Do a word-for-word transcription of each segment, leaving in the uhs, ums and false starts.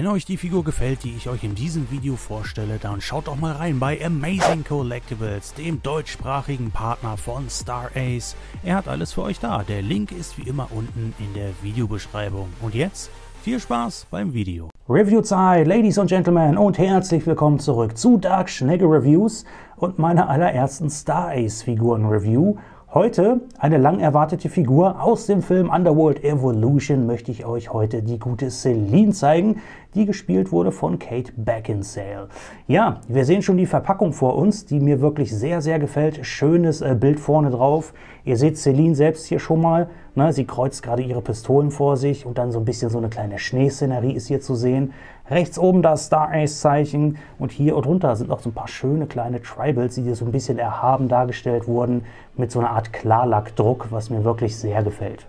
Wenn euch die Figur gefällt, die ich euch in diesem Video vorstelle, dann schaut doch mal rein bei Amazing Collectibles, dem deutschsprachigen Partner von Star Ace. Er hat alles für euch da. Der Link ist wie immer unten in der Videobeschreibung. Und jetzt viel Spaß beim Video. Review-Zeit, Ladies and Gentlemen, und herzlich willkommen zurück zu Dark Schnegge Reviews und meiner allerersten Star Ace Figuren-Review. Heute eine lang erwartete Figur aus dem Film Underworld Evolution möchte ich euch heute die gute Celine zeigen, die gespielt wurde von Kate Beckinsale. Ja, wir sehen schon die Verpackung vor uns, die mir wirklich sehr, sehr gefällt. Schönes äh, Bild vorne drauf. Ihr seht Celine selbst hier schon mal. Ne, sie kreuzt gerade ihre Pistolen vor sich und dann so ein bisschen so eine kleine Schneeszenerie ist hier zu sehen. Rechts oben das Star Ace Zeichen und hier und drunter sind noch so ein paar schöne kleine Tribals, die hier so ein bisschen erhaben dargestellt wurden mit so einer Art Klarlackdruck, was mir wirklich sehr gefällt.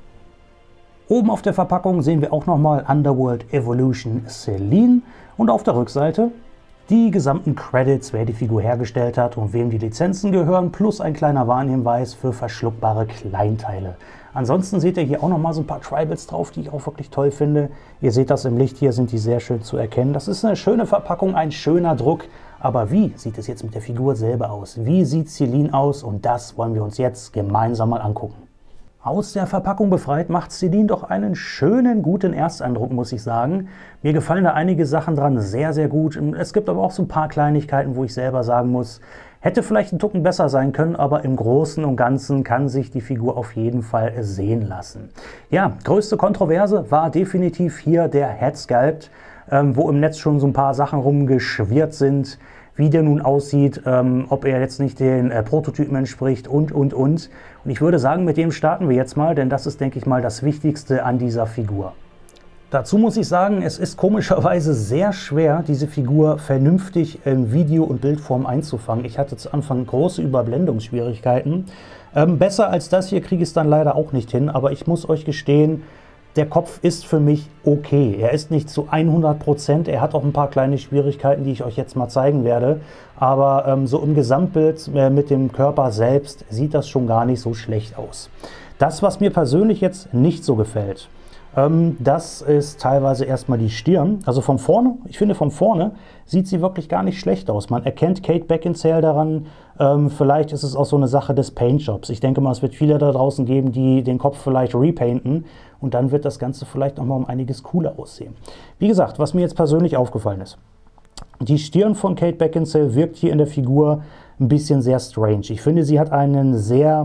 Oben auf der Verpackung sehen wir auch nochmal Underworld Evolution Celine und auf der Rückseite die gesamten Credits, wer die Figur hergestellt hat und wem die Lizenzen gehören, plus ein kleiner Warnhinweis für verschluckbare Kleinteile. Ansonsten seht ihr hier auch noch mal so ein paar Tribals drauf, die ich auch wirklich toll finde. Ihr seht das im Licht hier, sind die sehr schön zu erkennen. Das ist eine schöne Verpackung, ein schöner Druck. Aber wie sieht es jetzt mit der Figur selber aus? Wie sieht Celine aus? Und das wollen wir uns jetzt gemeinsam mal angucken. Aus der Verpackung befreit macht Celine doch einen schönen, guten Ersteindruck, muss ich sagen. Mir gefallen da einige Sachen dran sehr, sehr gut. Es gibt aber auch so ein paar Kleinigkeiten, wo ich selber sagen muss, hätte vielleicht ein Tucken besser sein können, aber im Großen und Ganzen kann sich die Figur auf jeden Fall sehen lassen. Ja, größte Kontroverse war definitiv hier der Head Sculpt, ähm, wo im Netz schon so ein paar Sachen rumgeschwirrt sind, wie der nun aussieht, ähm, ob er jetzt nicht den äh, Prototypen entspricht und, und, und. Und ich würde sagen, mit dem starten wir jetzt mal, denn das ist, denke ich mal, das Wichtigste an dieser Figur. Dazu muss ich sagen, es ist komischerweise sehr schwer, diese Figur vernünftig in Video- und Bildform einzufangen. Ich hatte zu Anfang große Überblendungsschwierigkeiten. Ähm, besser als das hier kriege ich es dann leider auch nicht hin, aber ich muss euch gestehen, der Kopf ist für mich okay. Er ist nicht zu hundert Prozent, er hat auch ein paar kleine Schwierigkeiten, die ich euch jetzt mal zeigen werde. Aber ähm, so im Gesamtbild äh, mit dem Körper selbst sieht das schon gar nicht so schlecht aus. Das, was mir persönlich jetzt nicht so gefällt, ähm, das ist teilweise erstmal die Stirn. Also von vorne, ich finde von vorne sieht sie wirklich gar nicht schlecht aus. Man erkennt Kate Beckinsale daran. Ähm, vielleicht ist es auch so eine Sache des Paintjobs. Ich denke mal, es wird viele da draußen geben, die den Kopf vielleicht repainten. Und dann wird das Ganze vielleicht noch mal um einiges cooler aussehen. Wie gesagt, was mir jetzt persönlich aufgefallen ist. Die Stirn von Kate Beckinsale wirkt hier in der Figur ein bisschen sehr strange. Ich finde, sie hat einen sehr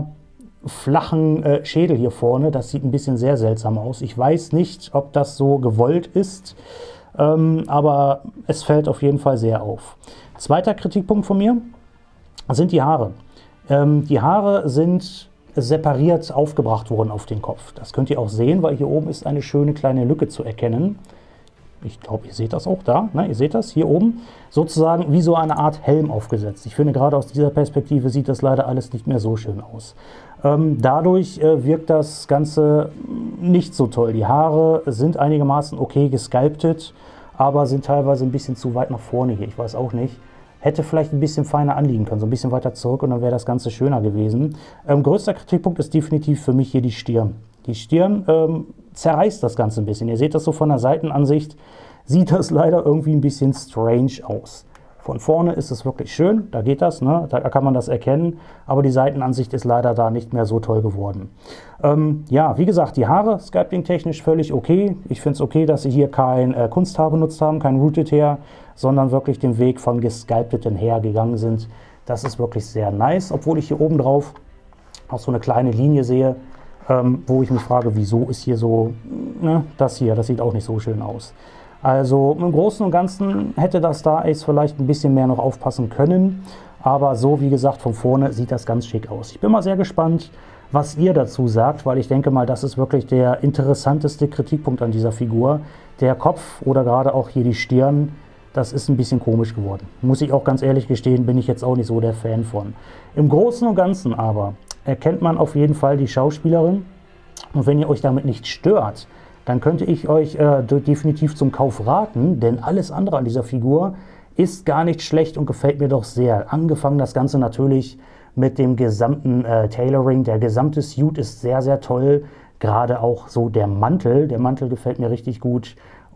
flachen äh, Schädel hier vorne. Das sieht ein bisschen sehr seltsam aus. Ich weiß nicht, ob das so gewollt ist, ähm, aber es fällt auf jeden Fall sehr auf. Zweiter Kritikpunkt von mir sind die Haare. Ähm, die Haare sind separiert aufgebracht worden auf den Kopf. Das könnt ihr auch sehen, weil hier oben ist eine schöne kleine Lücke zu erkennen. Ich glaube, ihr seht das auch da. Ne? Ihr seht das hier oben. Sozusagen wie so eine Art Helm aufgesetzt. Ich finde, gerade aus dieser Perspektive sieht das leider alles nicht mehr so schön aus. Ähm, dadurch äh, wirkt das Ganze nicht so toll. Die Haare sind einigermaßen okay gesculptet, aber sind teilweise ein bisschen zu weit nach vorne hier. Ich weiß auch nicht. Hätte vielleicht ein bisschen feiner anliegen können, so ein bisschen weiter zurück und dann wäre das Ganze schöner gewesen. Ähm, größter Kritikpunkt ist definitiv für mich hier die Stirn. Die Stirn ähm, zerreißt das Ganze ein bisschen. Ihr seht das so von der Seitenansicht, sieht das leider irgendwie ein bisschen strange aus. Von vorne ist es wirklich schön, da geht das, ne? Da kann man das erkennen, aber die Seitenansicht ist leider da nicht mehr so toll geworden. Ähm, ja, wie gesagt, die Haare, sculpting-technisch völlig okay. Ich finde es okay, dass sie hier kein äh, Kunsthaar benutzt haben, kein Rooted Hair, sondern wirklich den Weg von gesculpteten Hair gegangen sind. Das ist wirklich sehr nice, obwohl ich hier oben drauf auch so eine kleine Linie sehe, ähm, wo ich mich frage, wieso ist hier so, ne, das hier, das sieht auch nicht so schön aus. Also im Großen und Ganzen hätte das Star Ace vielleicht ein bisschen mehr noch aufpassen können, aber so wie gesagt von vorne sieht das ganz schick aus. Ich bin mal sehr gespannt, was ihr dazu sagt, weil ich denke mal, das ist wirklich der interessanteste Kritikpunkt an dieser Figur. Der Kopf oder gerade auch hier die Stirn, das ist ein bisschen komisch geworden. Muss ich auch ganz ehrlich gestehen, bin ich jetzt auch nicht so der Fan von. Im Großen und Ganzen aber erkennt man auf jeden Fall die Schauspielerin und wenn ihr euch damit nicht stört, dann könnte ich euch äh, definitiv zum Kauf raten, denn alles andere an dieser Figur ist gar nicht schlecht und gefällt mir doch sehr. Angefangen das Ganze natürlich mit dem gesamten äh, Tailoring. Der gesamte Suit ist sehr, sehr toll. Gerade auch so der Mantel. Der Mantel gefällt mir richtig gut.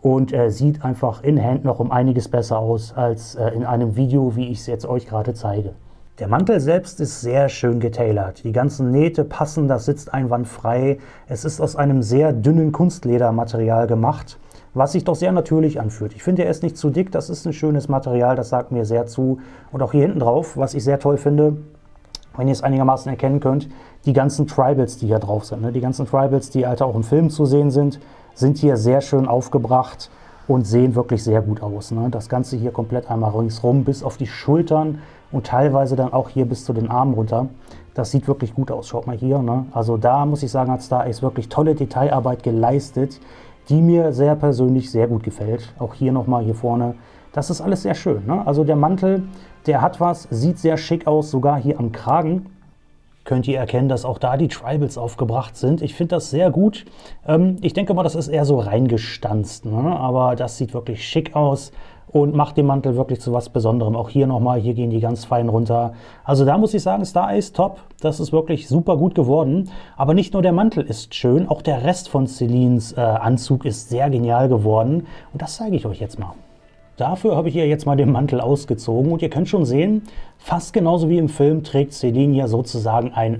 und äh, sieht einfach in Hand noch um einiges besser aus als äh, in einem Video, wie ich es jetzt euch gerade zeige. Der Mantel selbst ist sehr schön getailert. Die ganzen Nähte passen, das sitzt einwandfrei. Es ist aus einem sehr dünnen Kunstledermaterial gemacht, was sich doch sehr natürlich anfühlt. Ich finde, er ist nicht zu dick, das ist ein schönes Material, das sagt mir sehr zu. Und auch hier hinten drauf, was ich sehr toll finde, wenn ihr es einigermaßen erkennen könnt, die ganzen Tribals, die hier drauf sind. Ne? Die ganzen Tribals, die halt auch im Film zu sehen sind, sind hier sehr schön aufgebracht und sehen wirklich sehr gut aus. Ne? Das Ganze hier komplett einmal ringsrum bis auf die Schultern und teilweise dann auch hier bis zu den Armen runter. Das sieht wirklich gut aus. Schaut mal hier. Ne? Also da muss ich sagen, hat Star Ace wirklich tolle Detailarbeit geleistet, die mir sehr persönlich sehr gut gefällt. Auch hier nochmal hier vorne. Das ist alles sehr schön. Ne? Also der Mantel, der hat was, sieht sehr schick aus, sogar hier am Kragen. Könnt ihr erkennen, dass auch da die Tribals aufgebracht sind. Ich finde das sehr gut. Ähm, ich denke mal, das ist eher so reingestanzt, ne? Aber das sieht wirklich schick aus und macht den Mantel wirklich zu was Besonderem. Auch hier nochmal, hier gehen die ganz fein runter. Also da muss ich sagen, Star Ace top. Das ist wirklich super gut geworden. Aber nicht nur der Mantel ist schön, auch der Rest von Celines äh, Anzug ist sehr genial geworden. Und das zeige ich euch jetzt mal. Dafür habe ich ihr jetzt mal den Mantel ausgezogen und ihr könnt schon sehen, fast genauso wie im Film trägt Celine ja sozusagen ein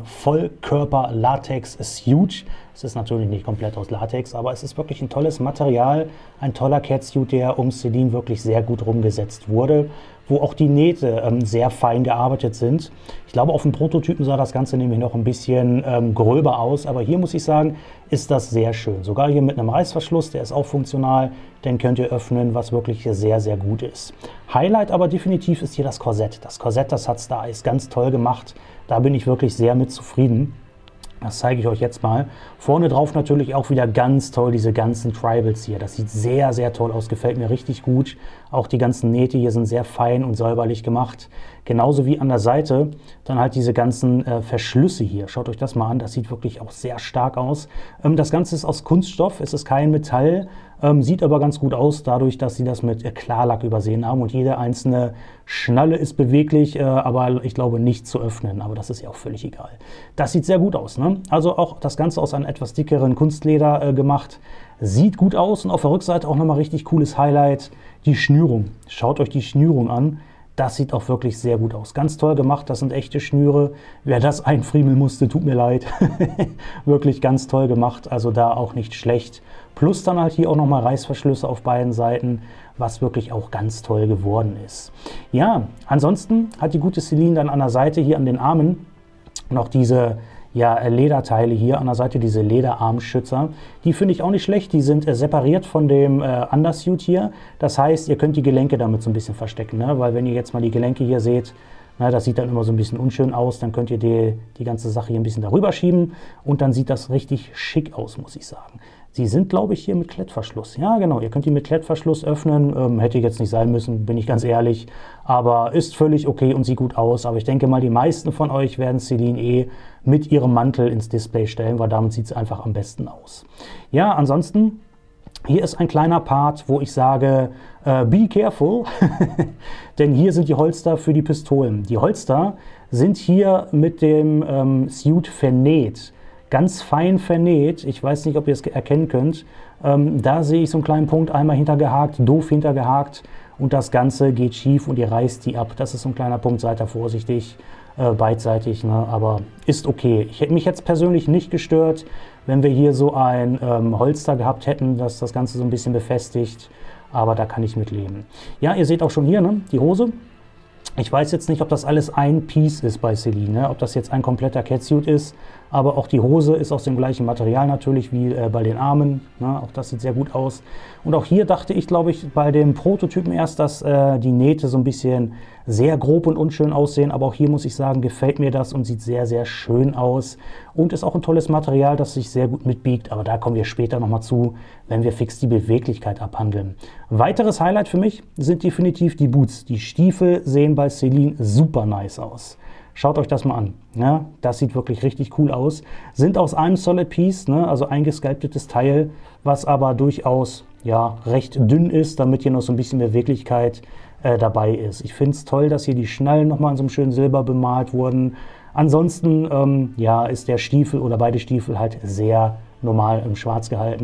Vollkörper-Latex-Suit. Es ist natürlich nicht komplett aus Latex, aber es ist wirklich ein tolles Material, ein toller Catsuit, der um Celine wirklich sehr gut rumgesetzt wurde, wo auch die Nähte ähm, sehr fein gearbeitet sind. Ich glaube, auf dem Prototypen sah das Ganze nämlich noch ein bisschen ähm, gröber aus, aber hier muss ich sagen, ist das sehr schön. Sogar hier mit einem Reißverschluss, der ist auch funktional, den könnt ihr öffnen, was wirklich sehr, sehr gut ist. Highlight aber definitiv ist hier das Korsett. Das Korsett, das hat Star Ace ganz toll gemacht. Da bin ich wirklich sehr mit zufrieden. Das zeige ich euch jetzt mal. Vorne drauf natürlich auch wieder ganz toll diese ganzen Tribals hier. Das sieht sehr, sehr toll aus, gefällt mir richtig gut. Auch die ganzen Nähte hier sind sehr fein und säuberlich gemacht. Genauso wie an der Seite dann halt diese ganzen äh, Verschlüsse hier. Schaut euch das mal an, das sieht wirklich auch sehr stark aus. Ähm, das Ganze ist aus Kunststoff, es ist kein Metall, ähm, sieht aber ganz gut aus, dadurch, dass sie das mit äh, Klarlack übersehen haben. Und jede einzelne Schnalle ist beweglich, äh, aber ich glaube nicht zu öffnen. Aber das ist ja auch völlig egal. Das sieht sehr gut aus, ne? Also auch das Ganze aus einem etwas dickeren Kunstleder äh, gemacht. Sieht gut aus und auf der Rückseite auch nochmal richtig cooles Highlight, die Schnürung. Schaut euch die Schnürung an. Das sieht auch wirklich sehr gut aus. Ganz toll gemacht, das sind echte Schnüre. Wer das einfriemeln musste, tut mir leid. Wirklich ganz toll gemacht, also da auch nicht schlecht. Plus dann halt hier auch nochmal Reißverschlüsse auf beiden Seiten, was wirklich auch ganz toll geworden ist. Ja, ansonsten hat die gute Celine dann an der Seite hier an den Armen noch diese ja, Lederteile hier an der Seite, diese Lederarmschützer. Die finde ich auch nicht schlecht, die sind äh, separiert von dem äh, Undersuit hier. Das heißt, ihr könnt die Gelenke damit so ein bisschen verstecken, ne? Weil wenn ihr jetzt mal die Gelenke hier seht, na, das sieht dann immer so ein bisschen unschön aus, dann könnt ihr die, die ganze Sache hier ein bisschen darüber schieben und dann sieht das richtig schick aus, muss ich sagen. Sie sind, glaube ich, hier mit Klettverschluss. Ja, genau, ihr könnt die mit Klettverschluss öffnen. Ähm, hätte jetzt nicht sein müssen, bin ich ganz ehrlich. Aber ist völlig okay und sieht gut aus. Aber ich denke mal, die meisten von euch werden Celine eh mit ihrem Mantel ins Display stellen, weil damit sieht es einfach am besten aus. Ja, ansonsten, hier ist ein kleiner Part, wo ich sage, äh, be careful, denn hier sind die Holster für die Pistolen. Die Holster sind hier mit dem ähm, Suit vernäht. Ganz fein vernäht, ich weiß nicht, ob ihr es erkennen könnt, ähm, da sehe ich so einen kleinen Punkt, einmal hintergehakt, doof hintergehakt und das Ganze geht schief und ihr reißt die ab. Das ist so ein kleiner Punkt, seid da vorsichtig, äh, beidseitig, ne? Aber ist okay. Ich hätte mich jetzt persönlich nicht gestört, wenn wir hier so ein ähm, Holster gehabt hätten, das das Ganze so ein bisschen befestigt, aber da kann ich mit leben. Ja, ihr seht auch schon hier, ne, die Hose. Ich weiß jetzt nicht, ob das alles ein Piece ist bei Celine, ne? Ob das jetzt ein kompletter Catsuit ist, aber auch die Hose ist aus dem gleichen Material natürlich wie äh, bei den Armen, ne? Auch das sieht sehr gut aus. Und auch hier dachte ich, glaube ich, bei dem Prototypen erst, dass äh, die Nähte so ein bisschen sehr grob und unschön aussehen, aber auch hier muss ich sagen, gefällt mir das und sieht sehr, sehr schön aus und ist auch ein tolles Material, das sich sehr gut mitbiegt, aber da kommen wir später nochmal zu, wenn wir fix die Beweglichkeit abhandeln. Weiteres Highlight für mich sind definitiv die Boots. Die Stiefel sehen bei Celine super nice aus. Schaut euch das mal an. Ja, das sieht wirklich richtig cool aus. Sind aus einem Solid Piece, ne, also ein gesculptetes Teil, was aber durchaus ja, recht dünn ist, damit hier noch so ein bisschen Beweglichkeit äh, dabei ist. Ich finde es toll, dass hier die Schnallen nochmal in so einem schönen Silber bemalt wurden. Ansonsten ähm, ja, ist der Stiefel oder beide Stiefel halt sehr normal im Schwarz gehalten.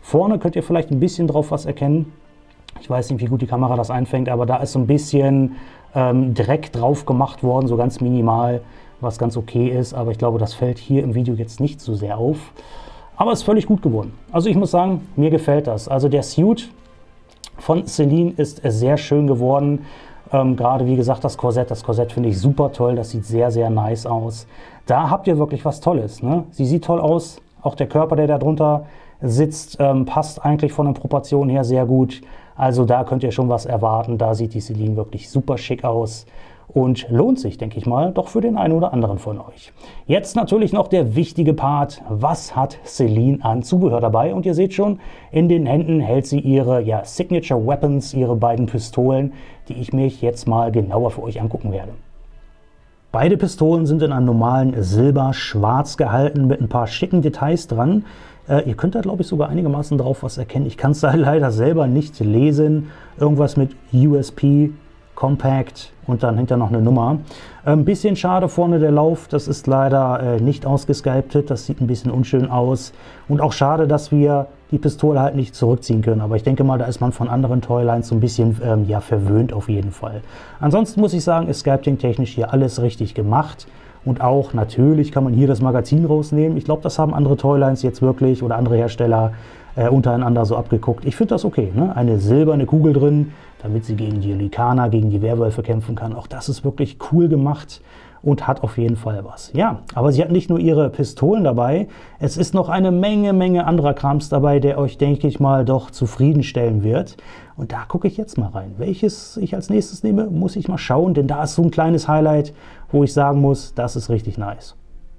Vorne könnt ihr vielleicht ein bisschen drauf was erkennen. Ich weiß nicht, wie gut die Kamera das einfängt, aber da ist so ein bisschen ähm, Dreck drauf gemacht worden, so ganz minimal, was ganz okay ist. Aber ich glaube, das fällt hier im Video jetzt nicht so sehr auf. Aber es ist völlig gut geworden. Also ich muss sagen, mir gefällt das. Also der Suit von Celine ist sehr schön geworden. Ähm, gerade wie gesagt das Korsett. Das Korsett finde ich super toll. Das sieht sehr, sehr nice aus. Da habt ihr wirklich was Tolles, ne? Sie sieht toll aus. Auch der Körper, der da drunter sitzt, ähm, passt eigentlich von den Proportionen her sehr gut. Also da könnt ihr schon was erwarten. Da sieht die Celine wirklich super schick aus. Und lohnt sich, denke ich mal, doch für den einen oder anderen von euch. Jetzt natürlich noch der wichtige Part. Was hat Celine an Zubehör dabei? Und ihr seht schon, in den Händen hält sie ihre ja, Signature Weapons, ihre beiden Pistolen, die ich mir jetzt mal genauer für euch angucken werde. Beide Pistolen sind in einem normalen Silber-Schwarz gehalten mit ein paar schicken Details dran. Äh, ihr könnt da, glaube ich, sogar einigermaßen drauf was erkennen. Ich kann es da leider selber nicht lesen. Irgendwas mit U S P, Compact und dann hinter noch eine Nummer. Ein bisschen schade vorne der Lauf, das ist leider äh, nicht ausgesculptet, das sieht ein bisschen unschön aus. Und auch schade, dass wir die Pistole halt nicht zurückziehen können. Aber ich denke mal, da ist man von anderen Toylines so ein bisschen ähm, ja, verwöhnt auf jeden Fall. Ansonsten muss ich sagen, ist sculpting-technisch hier alles richtig gemacht. Und auch natürlich kann man hier das Magazin rausnehmen. Ich glaube, das haben andere Toylines jetzt wirklich oder andere Hersteller äh, untereinander so abgeguckt. Ich finde das okay, ne? Eine silberne Kugel drin, damit sie gegen die Lykaner, gegen die Werwölfe kämpfen kann. Auch das ist wirklich cool gemacht und hat auf jeden Fall was. Ja, aber sie hat nicht nur ihre Pistolen dabei, es ist noch eine Menge, Menge anderer Krams dabei, der euch, denke ich mal, doch zufriedenstellen wird. Und da gucke ich jetzt mal rein. Welches ich als nächstes nehme, muss ich mal schauen, denn da ist so ein kleines Highlight, wo ich sagen muss, das ist richtig nice.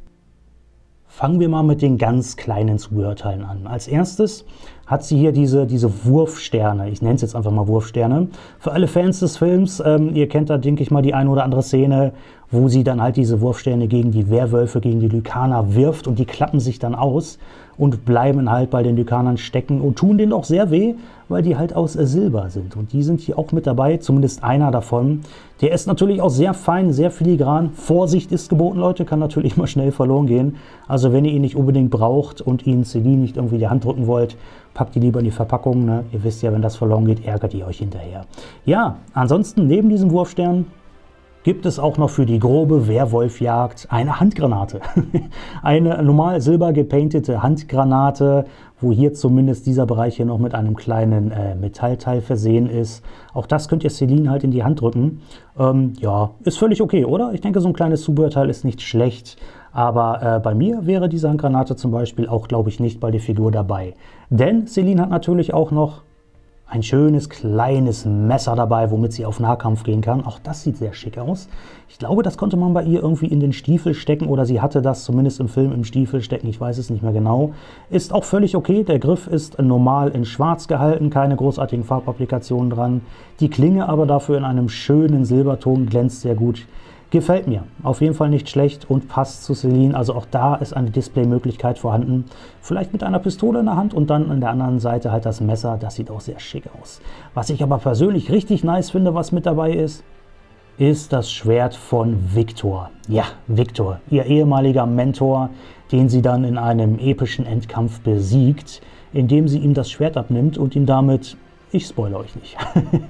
Fangen wir mal mit den ganz kleinen Zubehörteilen an. Als erstes hat sie hier diese, diese Wurfsterne. Ich nenne es jetzt einfach mal Wurfsterne. Für alle Fans des Films, ähm, ihr kennt da, denke ich mal, die eine oder andere Szene, wo sie dann halt diese Wurfsterne gegen die Werwölfe, gegen die Lykaner wirft und die klappen sich dann aus und bleiben halt bei den Lykanern stecken und tun denen auch sehr weh, weil die halt aus Silber sind. Und die sind hier auch mit dabei, zumindest einer davon. Der ist natürlich auch sehr fein, sehr filigran. Vorsicht ist geboten, Leute, kann natürlich mal schnell verloren gehen. Also wenn ihr ihn nicht unbedingt braucht und ihn Celine nicht irgendwie die Hand drücken wollt, packt die lieber in die Verpackung. Ne? Ihr wisst ja, wenn das verloren geht, ärgert ihr euch hinterher. Ja, ansonsten neben diesem Wurfstern gibt es auch noch für die grobe Werwolfjagd eine Handgranate. Eine normal silber gepaintete Handgranate, wo hier zumindest dieser Bereich hier noch mit einem kleinen äh, Metallteil versehen ist. Auch das könnt ihr Celine halt in die Hand drücken. Ähm, ja, ist völlig okay, oder? Ich denke, so ein kleines Zubehörteil ist nicht schlecht. Aber äh, bei mir wäre diese Handgranate zum Beispiel auch, glaube ich, nicht bei der Figur dabei. Denn Celine hat natürlich auch noch ein schönes kleines Messer dabei, womit sie auf Nahkampf gehen kann. Auch das sieht sehr schick aus. Ich glaube, das konnte man bei ihr irgendwie in den Stiefel stecken oder sie hatte das zumindest im Film im Stiefel stecken. Ich weiß es nicht mehr genau. Ist auch völlig okay. Der Griff ist normal in schwarz gehalten, keine großartigen Farbapplikationen dran. Die Klinge aber dafür in einem schönen Silberton, glänzt sehr gut. Gefällt mir. Auf jeden Fall nicht schlecht und passt zu Celine. Also auch da ist eine Displaymöglichkeit vorhanden. Vielleicht mit einer Pistole in der Hand und dann an der anderen Seite halt das Messer. Das sieht auch sehr schick aus. Was ich aber persönlich richtig nice finde, was mit dabei ist, ist das Schwert von Victor. Ja, Victor, ihr ehemaliger Mentor, den sie dann in einem epischen Endkampf besiegt, indem sie ihm das Schwert abnimmt und ihn damit... Ich spoilere euch nicht.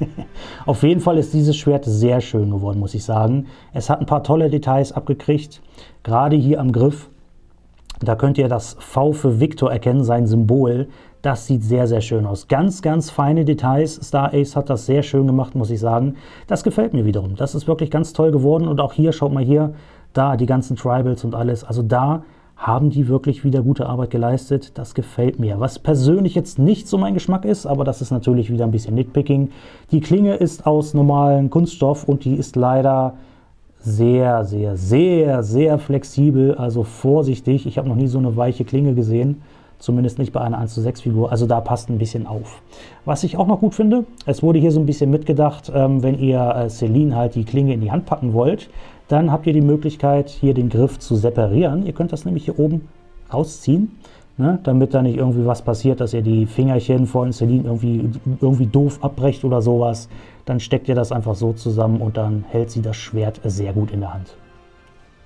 Auf jeden Fall ist dieses Schwert sehr schön geworden, muss ich sagen. Es hat ein paar tolle Details abgekriegt. Gerade hier am Griff, da könnt ihr das V für Victor erkennen, sein Symbol. Das sieht sehr, sehr schön aus. Ganz, ganz feine Details. Star Ace hat das sehr schön gemacht, muss ich sagen. Das gefällt mir wiederum. Das ist wirklich ganz toll geworden. Und auch hier, schaut mal hier, da die ganzen Tribals und alles. Also da haben die wirklich wieder gute Arbeit geleistet. Das gefällt mir. Was persönlich jetzt nicht so mein Geschmack ist, aber das ist natürlich wieder ein bisschen Nitpicking. Die Klinge ist aus normalem Kunststoff und die ist leider sehr, sehr, sehr, sehr flexibel. Also vorsichtig. Ich habe noch nie so eine weiche Klinge gesehen. Zumindest nicht bei einer eins zu sechs Figur. Also da passt ein bisschen auf. Was ich auch noch gut finde, es wurde hier so ein bisschen mitgedacht, ähm, wenn ihr äh, Celine halt die Klinge in die Hand packen wollt, dann habt ihr die Möglichkeit, hier den Griff zu separieren. Ihr könnt das nämlich hier oben rausziehen, ne, damit da nicht irgendwie was passiert, dass ihr die Fingerchen von Celine irgendwie, irgendwie doof abbrecht oder sowas. Dann steckt ihr das einfach so zusammen und dann hält sie das Schwert sehr gut in der Hand.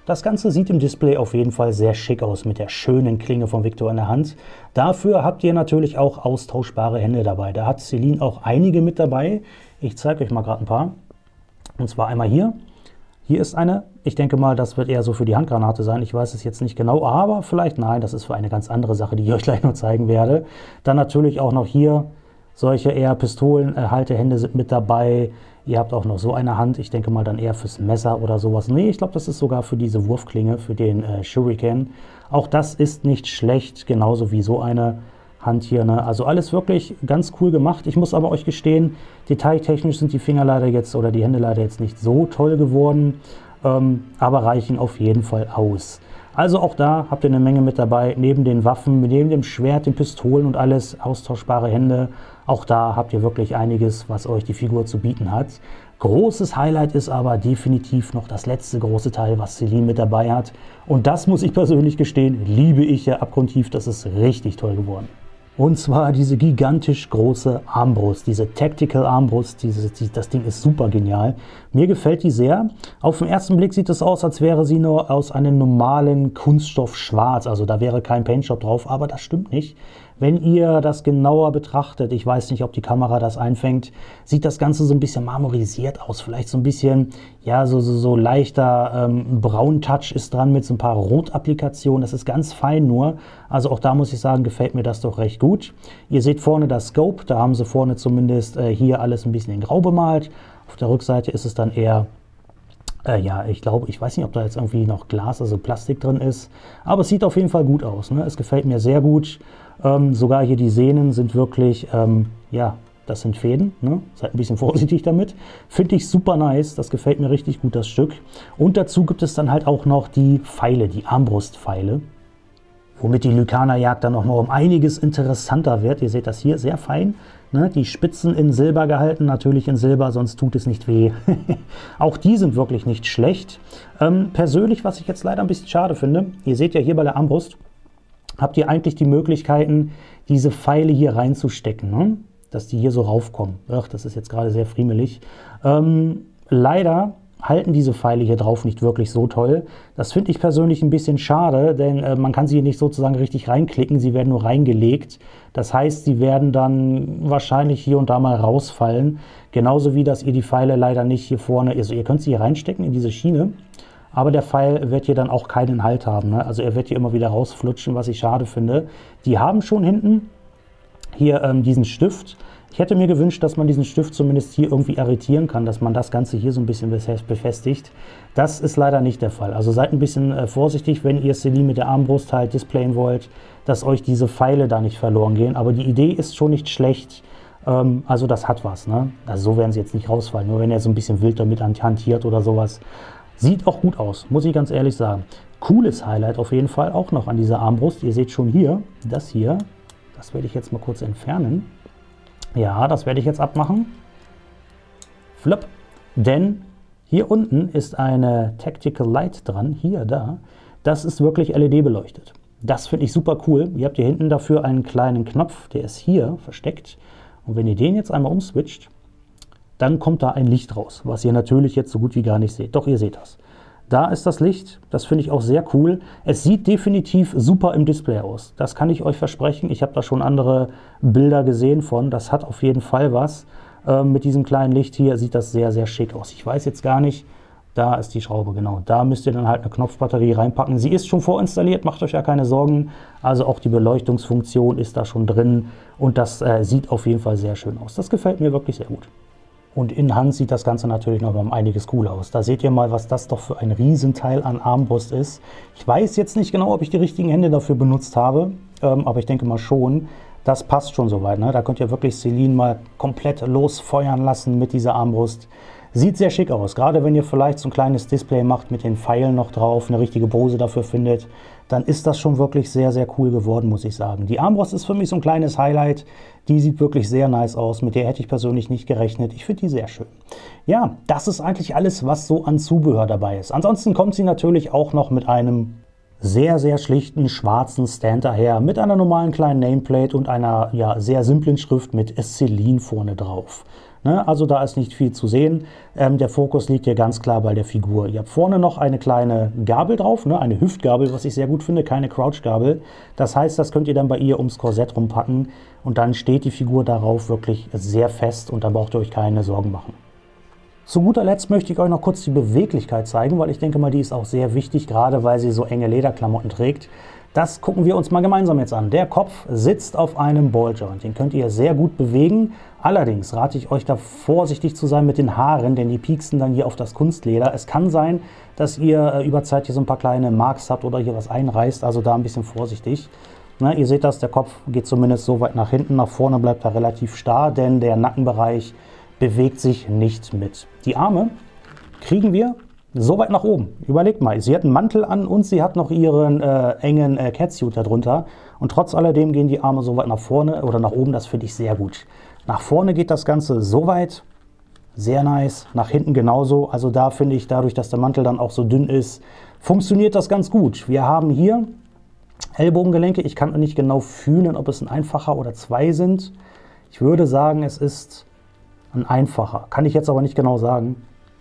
Das Ganze sieht im Display auf jeden Fall sehr schick aus mit der schönen Klinge von Victor in der Hand. Dafür habt ihr natürlich auch austauschbare Hände dabei. Da hat Celine auch einige mit dabei. Ich zeige euch mal gerade ein paar. Und zwar einmal hier. Hier ist eine. Ich denke mal, das wird eher so für die Handgranate sein. Ich weiß es jetzt nicht genau, aber vielleicht nein, das ist für eine ganz andere Sache, die ich euch gleich noch zeigen werde. Dann natürlich auch noch hier solche eher Pistolenhaltehände sind mit dabei. Ihr habt auch noch so eine Hand, ich denke mal dann eher fürs Messer oder sowas. Nee, ich glaube, das ist sogar für diese Wurfklinge, für den äh, Shuriken. Auch das ist nicht schlecht, genauso wie so eine Hand hier. Ne? Also alles wirklich ganz cool gemacht. Ich muss aber euch gestehen, detailtechnisch sind die Finger leider jetzt oder die Hände leider jetzt nicht so toll geworden, ähm, aber reichen auf jeden Fall aus. Also auch da habt ihr eine Menge mit dabei, neben den Waffen, neben dem Schwert, den Pistolen und alles, austauschbare Hände. Auch da habt ihr wirklich einiges, was euch die Figur zu bieten hat. Großes Highlight ist aber definitiv noch das letzte große Teil, was Celine mit dabei hat. Und das muss ich persönlich gestehen, liebe ich ja abgrundtief, das ist richtig toll geworden. Und zwar diese gigantisch große Armbrust, diese Tactical Armbrust, diese, die, das Ding ist super genial. Mir gefällt die sehr. Auf den ersten Blick sieht es aus, als wäre sie nur aus einem normalen Kunststoff schwarz. Also da wäre kein Paintjob drauf, aber das stimmt nicht. Wenn ihr das genauer betrachtet, ich weiß nicht, ob die Kamera das einfängt, sieht das Ganze so ein bisschen marmorisiert aus. Vielleicht so ein bisschen, ja, so, so, so leichter ähm, Braun-Touch ist dran mit so ein paar Rot-Applikationen. Das ist ganz fein nur. Also auch da muss ich sagen, gefällt mir das doch recht gut. Ihr seht vorne das Scope, da haben sie vorne zumindest äh, hier alles ein bisschen in Grau bemalt. Auf der Rückseite ist es dann eher, äh, ja, ich glaube, ich weiß nicht, ob da jetzt irgendwie noch Glas, also Plastik drin ist. Aber es sieht auf jeden Fall gut aus, ne? Es gefällt mir sehr gut. Ähm, sogar hier die Sehnen sind wirklich, ähm, ja, das sind Fäden, ne? Seid ein bisschen vorsichtig damit. Finde ich super nice, das gefällt mir richtig gut, das Stück. Und dazu gibt es dann halt auch noch die Pfeile, die Armbrustpfeile, womit die Lykaner-Jagd dann auch noch um einiges interessanter wird. Ihr seht das hier, sehr fein, ne? Die Spitzen in Silber gehalten, natürlich in Silber, sonst tut es nicht weh. Auch die sind wirklich nicht schlecht. Ähm, persönlich, was ich jetzt leider ein bisschen schade finde, ihr seht ja hier bei der Armbrust, habt ihr eigentlich die Möglichkeiten, diese Pfeile hier reinzustecken, ne? Dass die hier so raufkommen. Ach, das ist jetzt gerade sehr friemelig. Ähm, leider halten diese Pfeile hier drauf nicht wirklich so toll. Das finde ich persönlich ein bisschen schade, denn äh, man kann sie hier nicht sozusagen richtig reinklicken, sie werden nur reingelegt. Das heißt, sie werden dann wahrscheinlich hier und da mal rausfallen. Genauso wie, dass ihr die Pfeile leider nicht hier vorne, also ihr könnt sie hier reinstecken in diese Schiene, aber der Pfeil wird hier dann auch keinen Halt haben, ne? Also er wird hier immer wieder rausflutschen, was ich schade finde. Die haben schon hinten hier ähm, diesen Stift. Ich hätte mir gewünscht, dass man diesen Stift zumindest hier irgendwie arretieren kann, dass man das Ganze hier so ein bisschen befestigt. Das ist leider nicht der Fall. Also seid ein bisschen äh, vorsichtig, wenn ihr Celine mit der Armbrust halt displayen wollt, dass euch diese Pfeile da nicht verloren gehen. Aber die Idee ist schon nicht schlecht. Ähm, also das hat was, ne? Also so werden sie jetzt nicht rausfallen, nur wenn ihr so ein bisschen wild damit hantiert oder sowas. Sieht auch gut aus, muss ich ganz ehrlich sagen. Cooles Highlight auf jeden Fall auch noch an dieser Armbrust. Ihr seht schon hier, das hier, das werde ich jetzt mal kurz entfernen. Ja, das werde ich jetzt abmachen. Flip. Denn hier unten ist eine Tactical Light dran, hier, da. Das ist wirklich L E D beleuchtet. Das finde ich super cool. Ihr habt hier hinten dafür einen kleinen Knopf, der ist hier versteckt. Und wenn ihr den jetzt einmal umswitcht, dann kommt da ein Licht raus, was ihr natürlich jetzt so gut wie gar nicht seht. Doch, ihr seht das. Da ist das Licht, das finde ich auch sehr cool. Es sieht definitiv super im Display aus. Das kann ich euch versprechen. Ich habe da schon andere Bilder gesehen von. Das hat auf jeden Fall was. Ähm, mit diesem kleinen Licht hier sieht das sehr, sehr schick aus. Ich weiß jetzt gar nicht, da ist die Schraube, genau. Da müsst ihr dann halt eine Knopfbatterie reinpacken. Sie ist schon vorinstalliert, macht euch ja keine Sorgen. Also auch die Beleuchtungsfunktion ist da schon drin. Und das äh, sieht auf jeden Fall sehr schön aus. Das gefällt mir wirklich sehr gut. Und in Hand sieht das Ganze natürlich noch um einiges cooler aus. Da seht ihr mal, was das doch für ein Riesenteil an Armbrust ist. Ich weiß jetzt nicht genau, ob ich die richtigen Hände dafür benutzt habe, ähm, aber ich denke mal schon. Das passt schon soweit, ne? Da könnt ihr wirklich Celine mal komplett losfeuern lassen mit dieser Armbrust. Sieht sehr schick aus, gerade wenn ihr vielleicht so ein kleines Display macht mit den Pfeilen noch drauf, eine richtige Pose dafür findet, dann ist das schon wirklich sehr, sehr cool geworden, muss ich sagen. Die Armbrust ist für mich so ein kleines Highlight. Die sieht wirklich sehr nice aus, mit der hätte ich persönlich nicht gerechnet. Ich finde die sehr schön. Ja, das ist eigentlich alles, was so an Zubehör dabei ist. Ansonsten kommt sie natürlich auch noch mit einem sehr, sehr schlichten schwarzen Stand daher, mit einer normalen kleinen Nameplate und einer ja, sehr simplen Schrift mit Celine vorne drauf. Ne? Also da ist nicht viel zu sehen. Ähm, der Fokus liegt hier ganz klar bei der Figur. Ihr habt vorne noch eine kleine Gabel drauf, ne? Eine Hüftgabel, was ich sehr gut finde, keine Crouch-Gabel. Das heißt, das könnt ihr dann bei ihr ums Korsett rumpacken und dann steht die Figur darauf wirklich sehr fest und dann braucht ihr euch keine Sorgen machen. Zu guter Letzt möchte ich euch noch kurz die Beweglichkeit zeigen, weil ich denke mal, die ist auch sehr wichtig, gerade weil sie so enge Lederklamotten trägt. Das gucken wir uns mal gemeinsam jetzt an. Der Kopf sitzt auf einem Balljoint. Den könnt ihr sehr gut bewegen. Allerdings rate ich euch da vorsichtig zu sein mit den Haaren, denn die pieksen dann hier auf das Kunstleder. Es kann sein, dass ihr über Zeit hier so ein paar kleine Marks habt oder hier was einreißt, also da ein bisschen vorsichtig. Na, ihr seht das, der Kopf geht zumindest so weit nach hinten, nach vorne bleibt er relativ starr, denn der Nackenbereich bewegt sich nicht mit. Die Arme kriegen wir so weit nach oben. Überlegt mal, sie hat einen Mantel an und sie hat noch ihren äh, engen äh, Catsuit darunter. Und trotz alledem gehen die Arme so weit nach vorne oder nach oben, das finde ich sehr gut. Nach vorne geht das Ganze so weit, sehr nice. Nach hinten genauso. Also da finde ich, dadurch, dass der Mantel dann auch so dünn ist, funktioniert das ganz gut. Wir haben hier Ellbogengelenke. Ich kann nicht genau fühlen, ob es ein einfacher oder zwei sind. Ich würde sagen, es ist ein einfacher. Kann ich jetzt aber nicht genau sagen.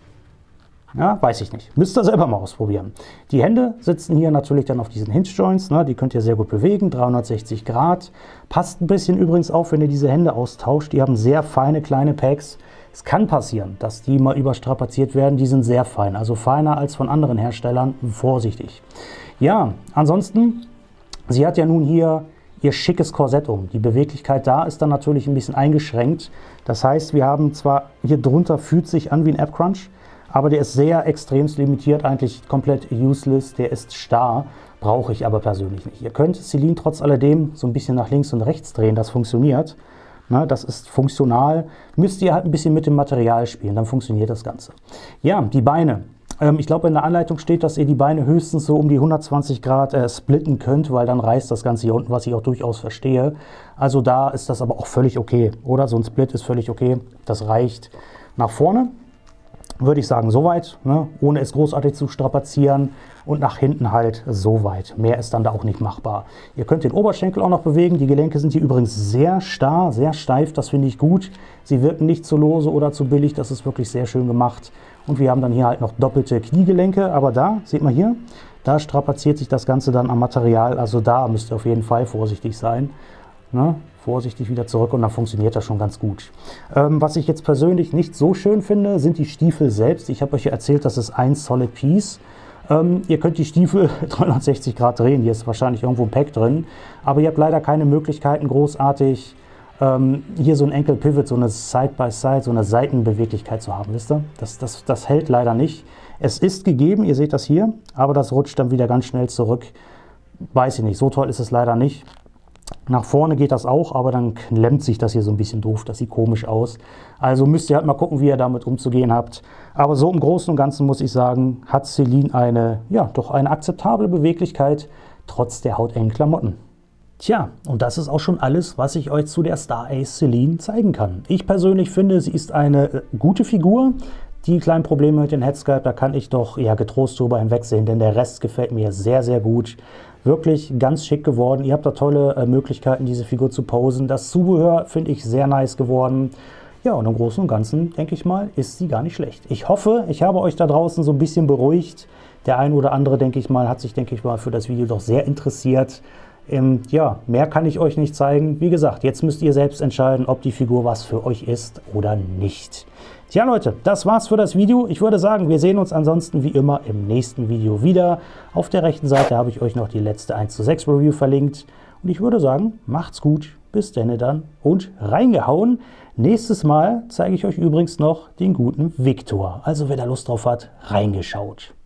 Ja, weiß ich nicht. Müsst ihr selber mal ausprobieren. Die Hände sitzen hier natürlich dann auf diesen Hinge-Joints. Ne? Die könnt ihr sehr gut bewegen, dreihundertsechzig Grad. Passt ein bisschen übrigens auf, wenn ihr diese Hände austauscht. Die haben sehr feine kleine Pegs. Es kann passieren, dass die mal überstrapaziert werden. Die sind sehr fein, also feiner als von anderen Herstellern. Vorsichtig. Ja, ansonsten, sie hat ja nun hier ihr schickes Korsett um. Die Beweglichkeit da ist dann natürlich ein bisschen eingeschränkt. Das heißt, wir haben zwar hier drunter, fühlt sich an wie ein Ab-Crunch, aber der ist sehr extremst limitiert, eigentlich komplett useless, der ist starr, brauche ich aber persönlich nicht. Ihr könnt Celine trotz alledem so ein bisschen nach links und rechts drehen, das funktioniert. Na, das ist funktional, müsst ihr halt ein bisschen mit dem Material spielen, dann funktioniert das Ganze. Ja, die Beine. Ähm, ich glaube, in der Anleitung steht, dass ihr die Beine höchstens so um die hundertzwanzig Grad äh, splitten könnt, weil dann reißt das Ganze hier unten, was ich auch durchaus verstehe. Also da ist das aber auch völlig okay, oder? So ein Split ist völlig okay, das reicht. Nach vorne würde ich sagen, so weit, ne, ohne es großartig zu strapazieren und nach hinten halt so weit. Mehr ist dann da auch nicht machbar. Ihr könnt den Oberschenkel auch noch bewegen. Die Gelenke sind hier übrigens sehr starr, sehr steif, das finde ich gut. Sie wirken nicht zu lose oder zu billig, das ist wirklich sehr schön gemacht. Und wir haben dann hier halt noch doppelte Kniegelenke, aber da, seht mal hier, da strapaziert sich das Ganze dann am Material, also da müsst ihr auf jeden Fall vorsichtig sein. Ne? Vorsichtig wieder zurück und dann funktioniert das schon ganz gut. Ähm, was ich jetzt persönlich nicht so schön finde, sind die Stiefel selbst. Ich habe euch ja erzählt, das ist ein Solid Piece. Ähm, ihr könnt die Stiefel dreihundertsechzig Grad drehen, hier ist wahrscheinlich irgendwo ein Pack drin, aber ihr habt leider keine Möglichkeiten großartig ähm, hier so ein Ankle Pivot, so eine Side-by-Side, so eine Seitenbeweglichkeit zu haben, wisst ihr? Das, das, das hält leider nicht. Es ist gegeben, ihr seht das hier, aber das rutscht dann wieder ganz schnell zurück. Weiß ich nicht, so toll ist es leider nicht. Nach vorne geht das auch, aber dann klemmt sich das hier so ein bisschen doof, das sieht komisch aus. Also müsst ihr halt mal gucken, wie ihr damit umzugehen habt. Aber so im Großen und Ganzen muss ich sagen, hat Celine eine, ja, doch eine akzeptable Beweglichkeit, trotz der hautengen Klamotten. Tja, und das ist auch schon alles, was ich euch zu der Star Ace Celine zeigen kann. Ich persönlich finde, sie ist eine gute Figur. Die kleinen Probleme mit dem Headsculpt, da kann ich doch eher getrost drüber hinwegsehen, denn der Rest gefällt mir sehr, sehr gut. Wirklich ganz schick geworden. Ihr habt da tolle äh, Möglichkeiten, diese Figur zu posen. Das Zubehör finde ich sehr nice geworden. Ja, und im Großen und Ganzen, denke ich mal, ist sie gar nicht schlecht. Ich hoffe, ich habe euch da draußen so ein bisschen beruhigt. Der ein oder andere, denke ich mal, hat sich, denke ich mal, für das Video doch sehr interessiert. Ähm, ja, mehr kann ich euch nicht zeigen. Wie gesagt, jetzt müsst ihr selbst entscheiden, ob die Figur was für euch ist oder nicht. Tja Leute, das war's für das Video. Ich würde sagen, wir sehen uns ansonsten wie immer im nächsten Video wieder. Auf der rechten Seite habe ich euch noch die letzte eins zu sechs Review verlinkt. Und ich würde sagen, macht's gut, bis denne dann und reingehauen. Nächstes Mal zeige ich euch übrigens noch den guten Victor. Also wer da Lust drauf hat, reingeschaut.